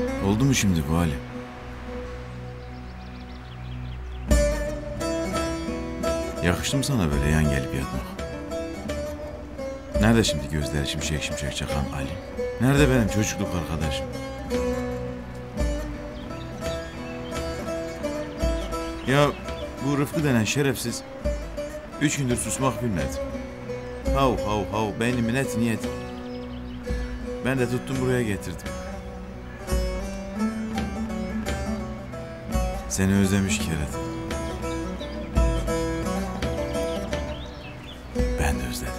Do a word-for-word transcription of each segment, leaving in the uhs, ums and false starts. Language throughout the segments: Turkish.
Oldu mu şimdi bu hali? Yakıştı mı sana böyle yan gelip yatmak? Nerede şimdi gözleri şimşek şimşek çakan Ali? Nerede benim çocukluk arkadaşım? Ya bu Rıfkı denen şerefsiz üç gündür susmak bilmedi. Hav hav hav beynimin eti niyet. Ben de tuttum buraya getirdim. Seni özlemiş Kerem. Ben de özledim.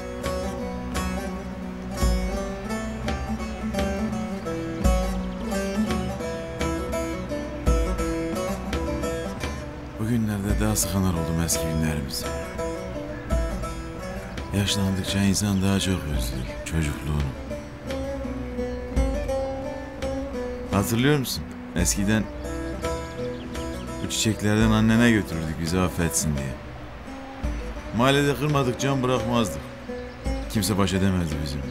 Bugünlerde daha sıkınar oldum eski günlerimizi. Yaşlandıkça insan daha çok özlüyor çocukluğunu. Hatırlıyor musun? Eskiden bu çiçeklerden annene götürürdük bizi affetsin diye. Mahallede kırmadık, can bırakmazdık. Kimse baş edemezdi bizimle.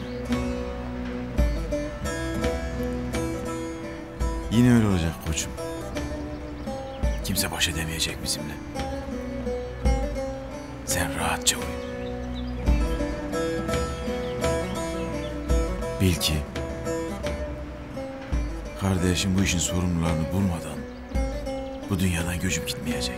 Yine öyle olacak koçum. Kimse baş edemeyecek bizimle. Sen rahatça uyu. Bil ki kardeşim bu işin sorumlularını bulmadan bu dünyadan göçüp gitmeyecek.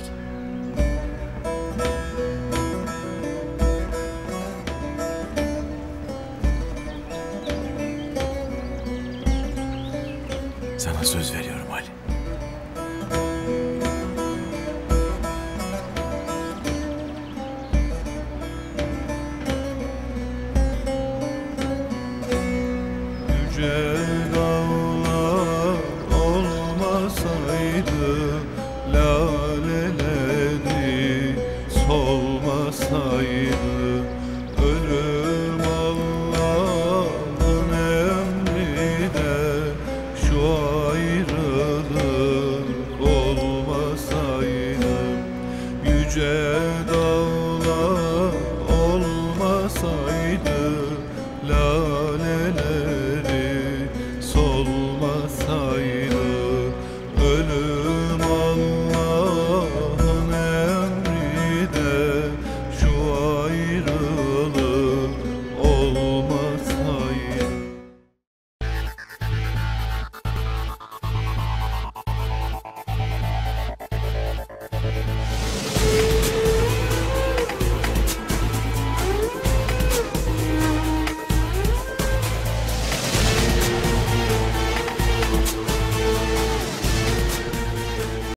Sana söz veriyorum.